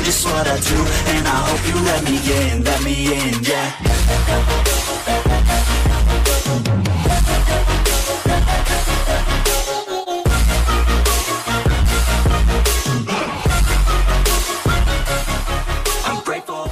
just what I do, and I hope you let me in, yeah. I'm grateful.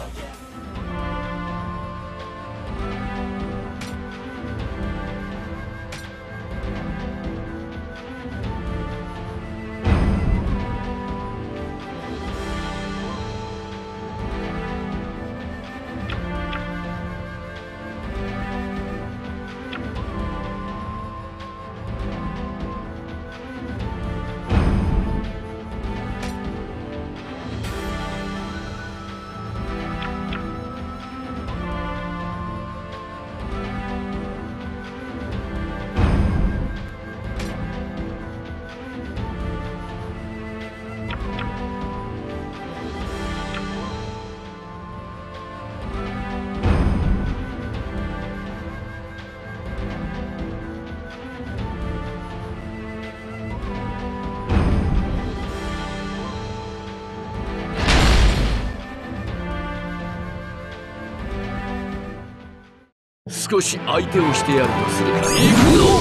少し相手をしてやるとするか。行くぞ。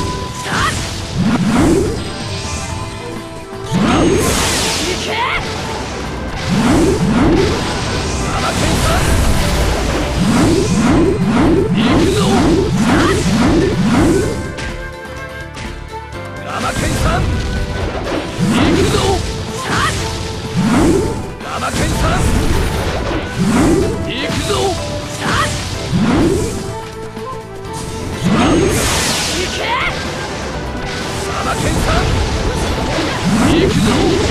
行け。行くぞ。ガマケンさん。行くぞ。ガマケンさん。行くぞ。サマケンさん行くぞ。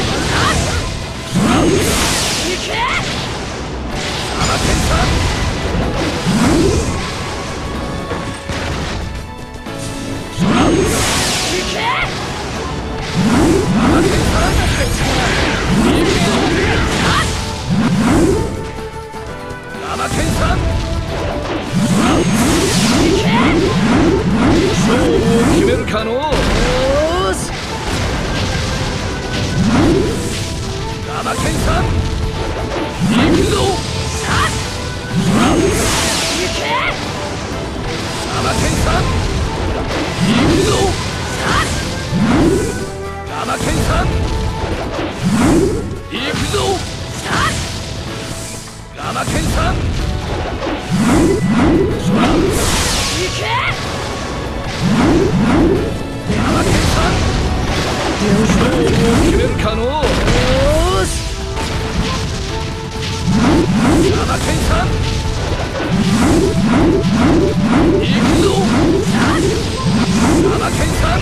行け。サマケンさん行け。サマケンさん行くぞ。サマケンさん行け。勝負を決めるかのう。ガマケンさん行くぞ。行け。ガマケンさん行くぞ。ガマケンさん行くぞ。ガマケンさん行け。ガマケンさん勝負を決めるかのう。ガマケンさん行くぞ。ガマケンさん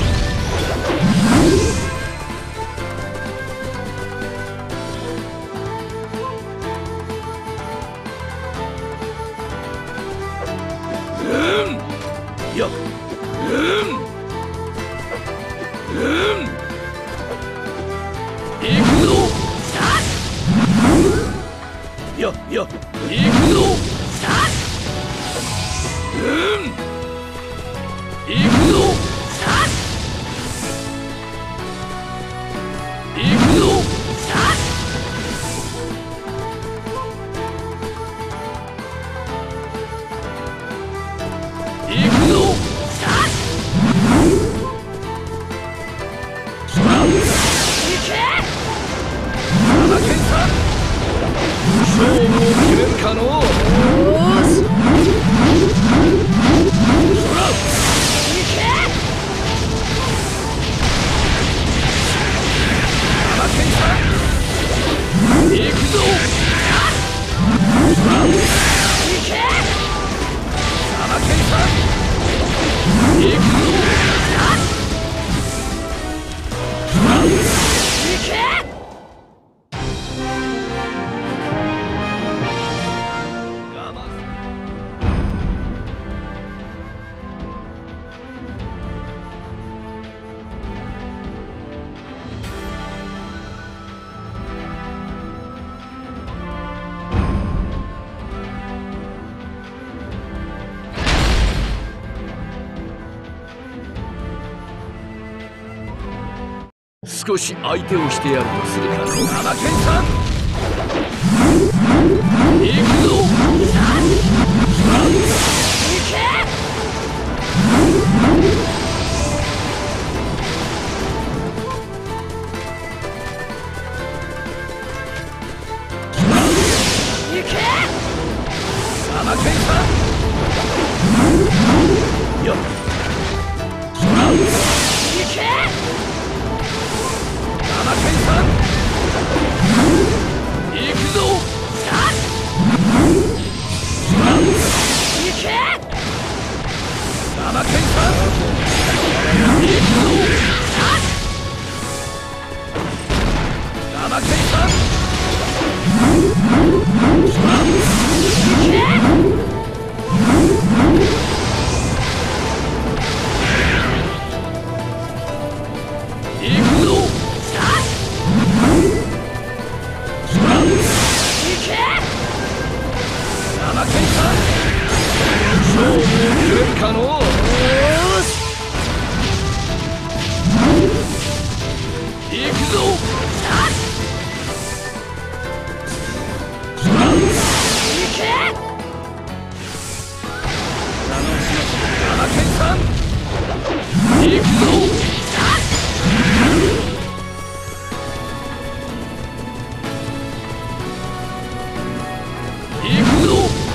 よっ行くぞ。よっよっ行くぞ。行くぞ。行くぞ。行くぞ。ガマケンさん勝負を決めるかのう。行け。ガマケンさん行くぞ。行け。ガマケンさん行くぞ。行け。少し相手をしてやるとするか。ガマケンさんけサマケンさんよっいけサマケンさん行くぞいけサマケンさん行くぞサマケンさん可能よし行くぞ行けサマケンさん行くぞ行くぞ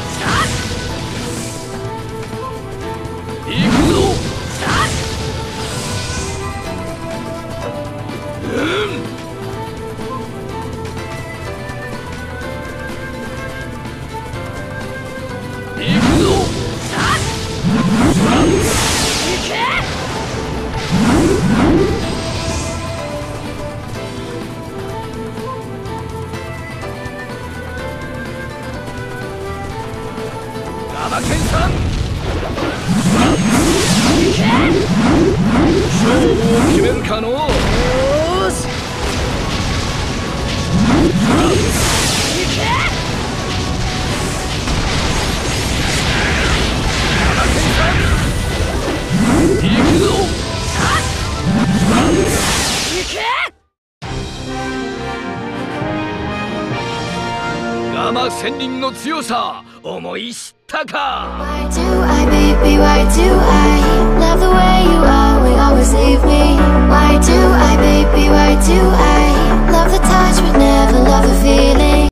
サマケンさん勝負を決めるかのよし行けサマケンさん行くぞ行けガマ仙人の強さ思い知ったか Why do I, baby, why do I love the way you always, always leave me? Why do I, baby, why do I love the touch but never love the feeling?